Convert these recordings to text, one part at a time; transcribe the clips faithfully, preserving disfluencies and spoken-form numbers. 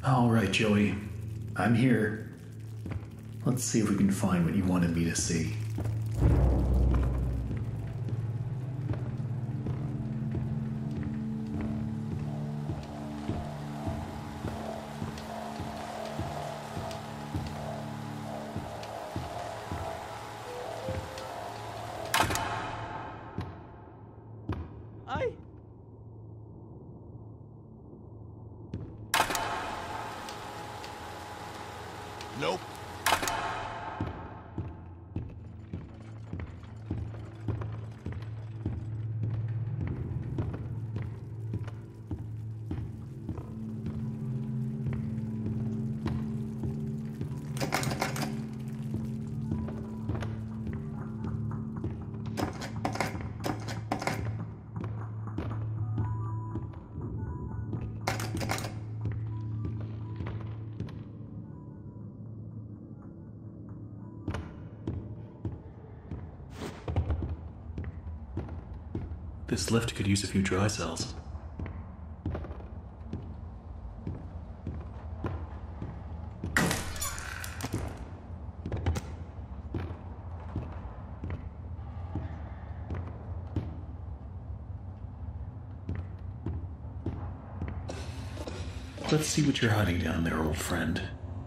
All right, Joey. I'm here. Let's see if we can find what you wanted me to see. I... Nope. This lift could use a few dry cells. Let's see what you're hiding down there, old friend.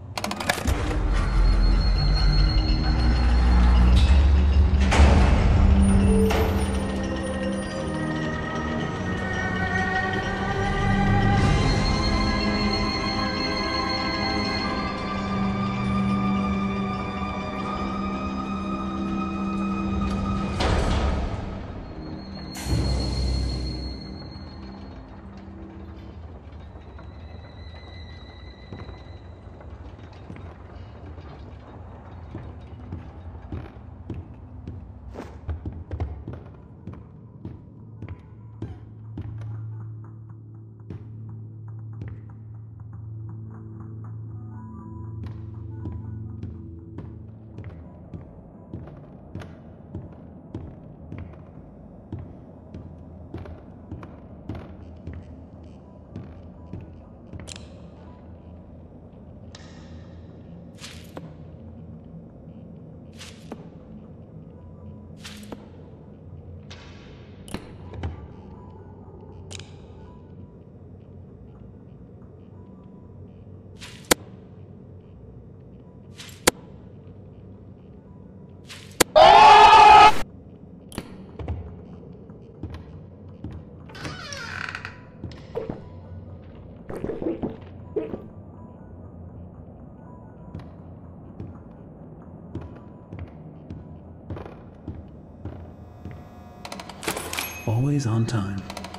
Always on time.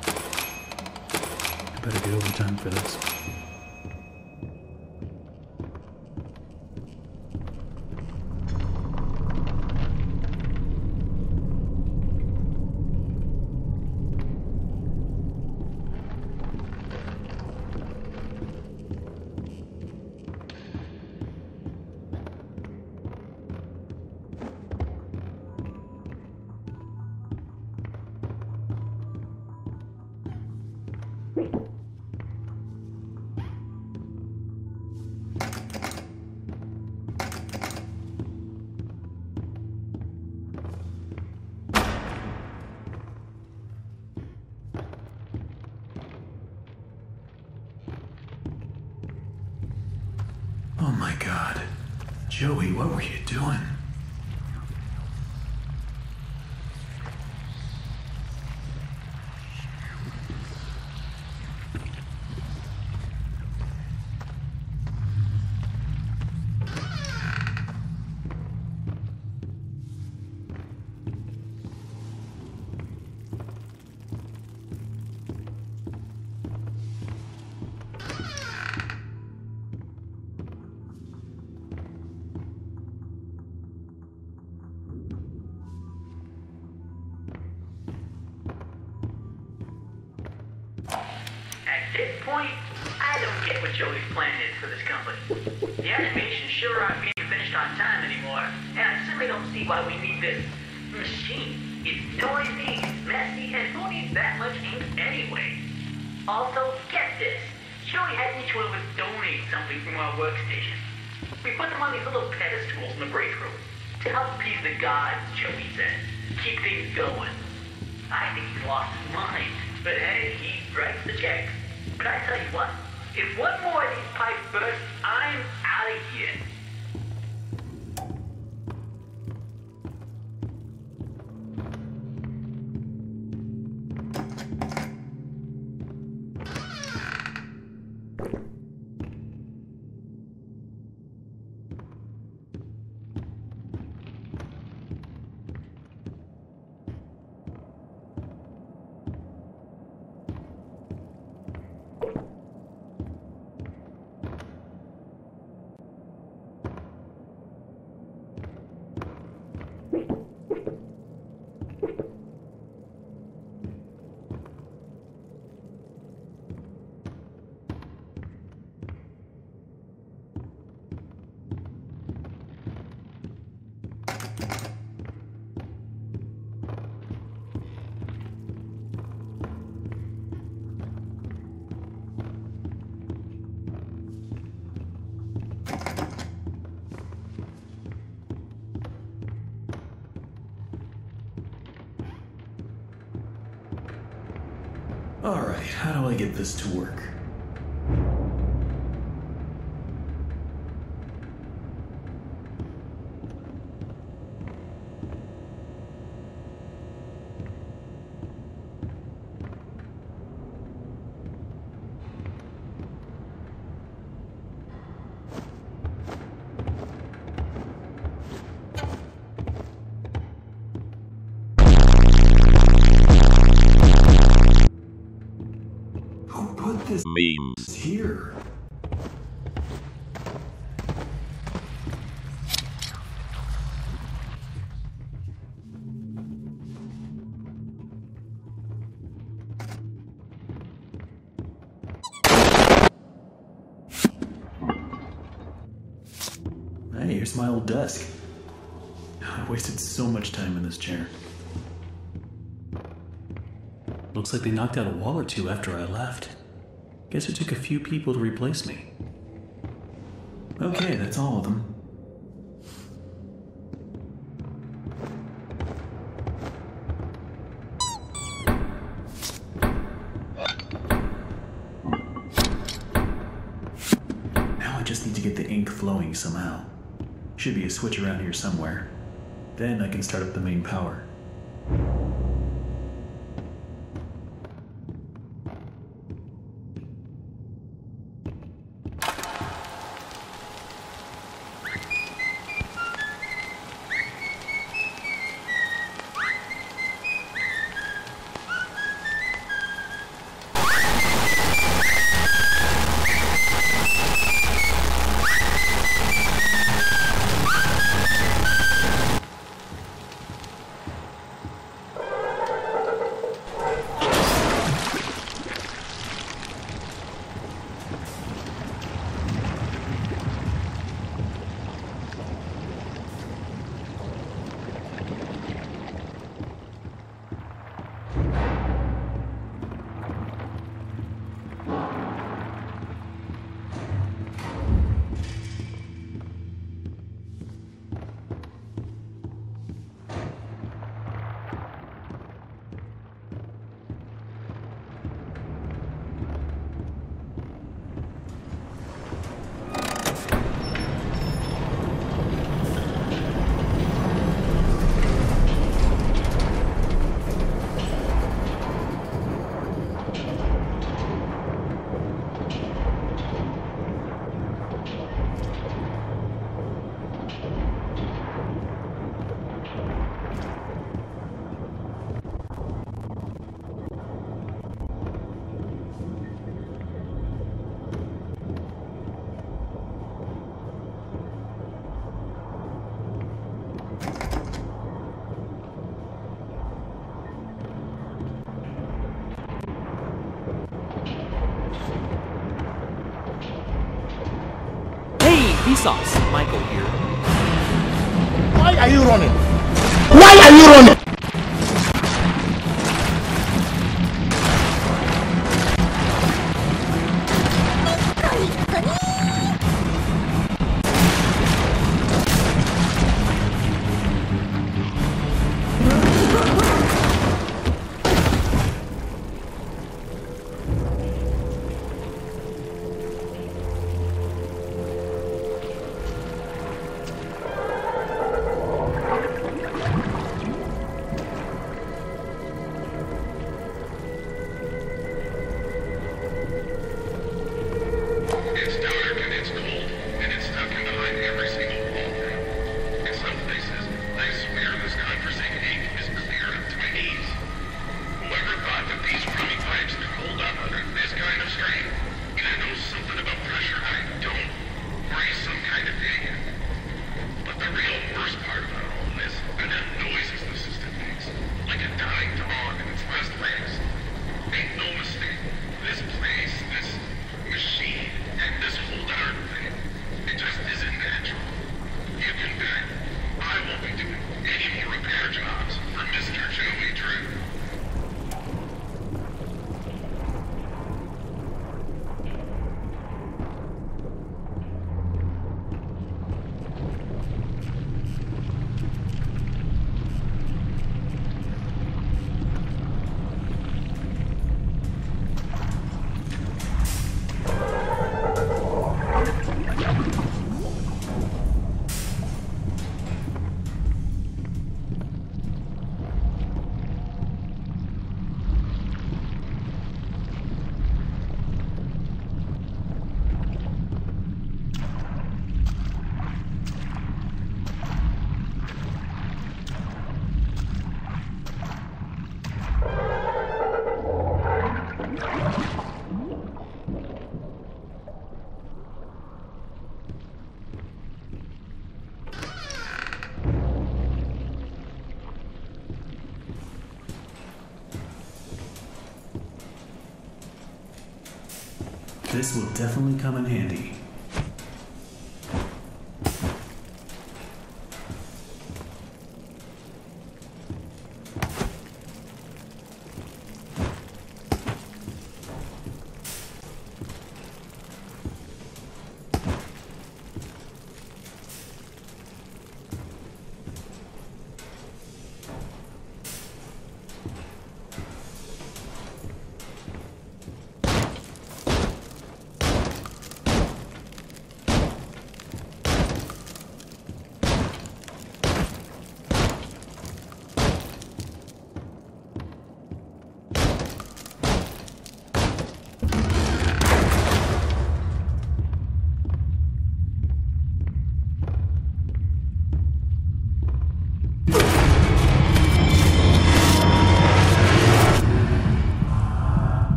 I better get overtime for this. Oh my God. Joey, what were you doing? At this point, I don't get what Joey's plan is for this company. The animations sure aren't being finished on time anymore, and I simply don't see why we need this machine. It's noisy, it's messy, and who needs that much ink anyway? Also, get this. Joey had each one of us donate something from our workstation. We put them on these little pedestals in the break room to help appease the gods, Joey said. Keep things going. I think he's lost his mind, but hey, he writes the checks. But I tell you what, if one more of these pipes burst, I'm out of here. Alright, how do I get this to work? This means here. Hey, here's my old desk. I wasted so much time in this chair. Looks like they knocked out a wall or two after I left. Guess it took a few people to replace me. Okay, that's all of them. Now I just need to get the ink flowing somehow. Should be a switch around here somewhere. Then I can start up the main power. Vsauce, Michael here. Why are you running? Why are you running? This will definitely come in handy.